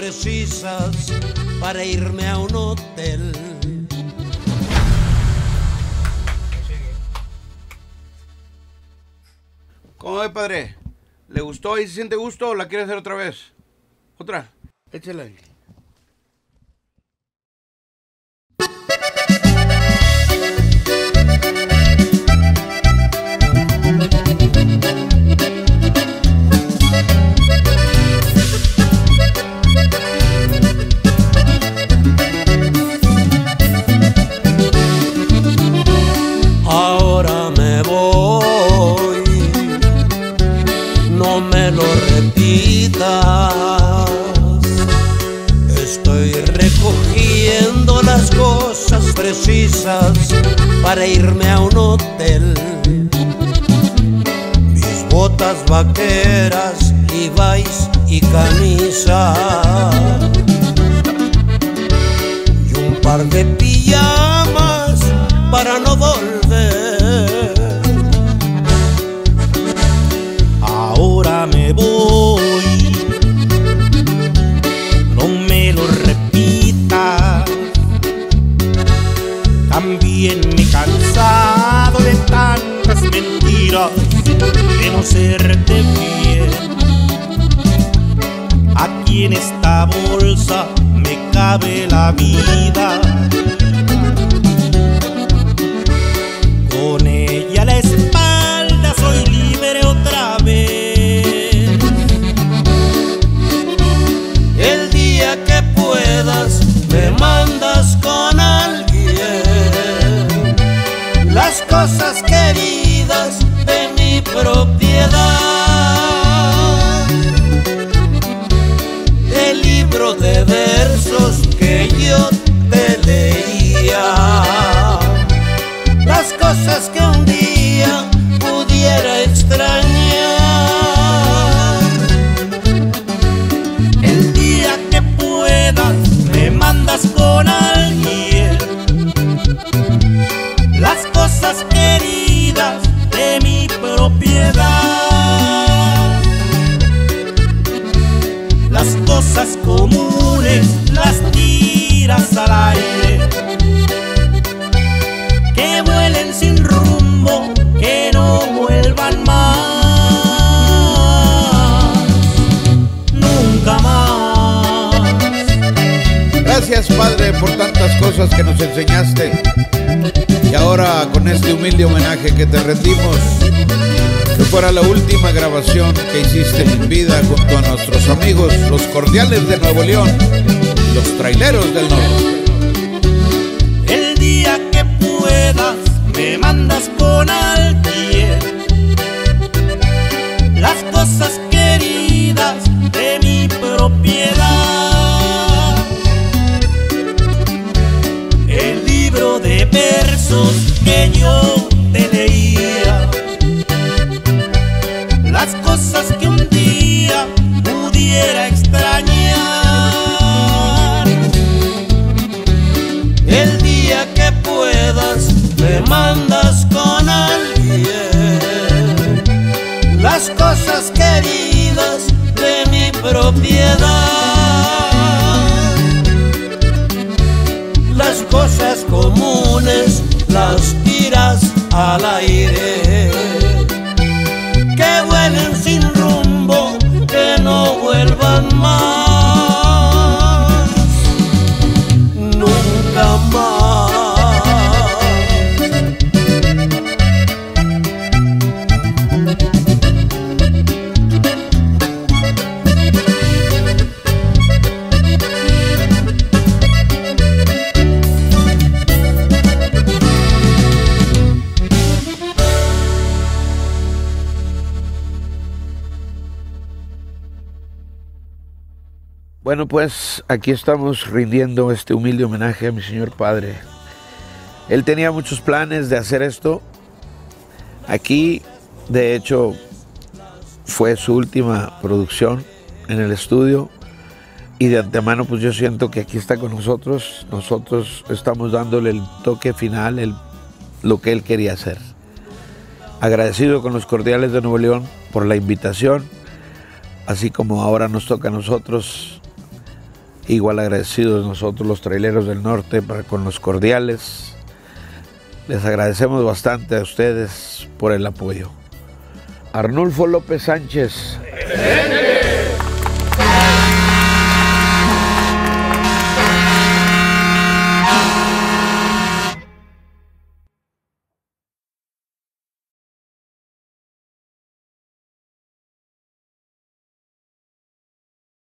precisas para irme a un hotel. ¿Cómo ve, padre? ¿Le gustó y se siente gusto o la quiere hacer otra vez? ¿Otra? Échela ahí. Ahora me voy, no me lo repitas. Estoy recogiendo las cosas precisas para irme a un hotel. Mis botas vaqueras, Levi's y camisa, y un par de pijamas para no volver. Ahora me voy, no me lo repitas. También me he cansado de tantas mentiras, de no serte fiel. Aquí en esta bolsa me cabe la vida, con ella a la espalda soy libre otra vez. El día que puedas me mandas con alguien las cosas queridas de mi propiedad. El libro de versos que yo te leía, las cosas que un día pudiera extrañar. El día que puedas me mandas con alguien las cosas queridas de mi propiedad. Las cosas comunes las tiras al aire, que vuelen sin rumbo, que no vuelvan más, nunca más. Gracias, padre, por tantas cosas que nos enseñaste. Y ahora, con este humilde homenaje que te rendimos, que fuera la última grabación que hiciste en vida junto a nuestros amigos, los Cordiales de Nuevo León, los Traileros del Norte. El día que puedas me mandas con alguien las cosas queridas de mi propiedad. El libro de versos que yo te leía, las cosas que un día pudiera extrañar. El día que puedas me mandas con alguien las cosas queridas de mi propiedad. Las cosas comunes las tiras al aire, que vuelen sin rumbo, que no vuelvan más, nunca más. Bueno, pues aquí estamos rindiendo este humilde homenaje a mi señor padre. Él tenía muchos planes de hacer esto. Aquí, de hecho, fue su última producción en el estudio. Y de antemano, pues yo siento que aquí está con nosotros. Nosotros estamos dándole el toque final, lo que él quería hacer. Agradecido con los Cordiales de Nuevo León por la invitación, así como ahora nos toca a nosotros Igual agradecidos nosotros los traileros del norte con los cordiales. Les agradecemos bastante a ustedes por el apoyo. Arnulfo López Sánchez.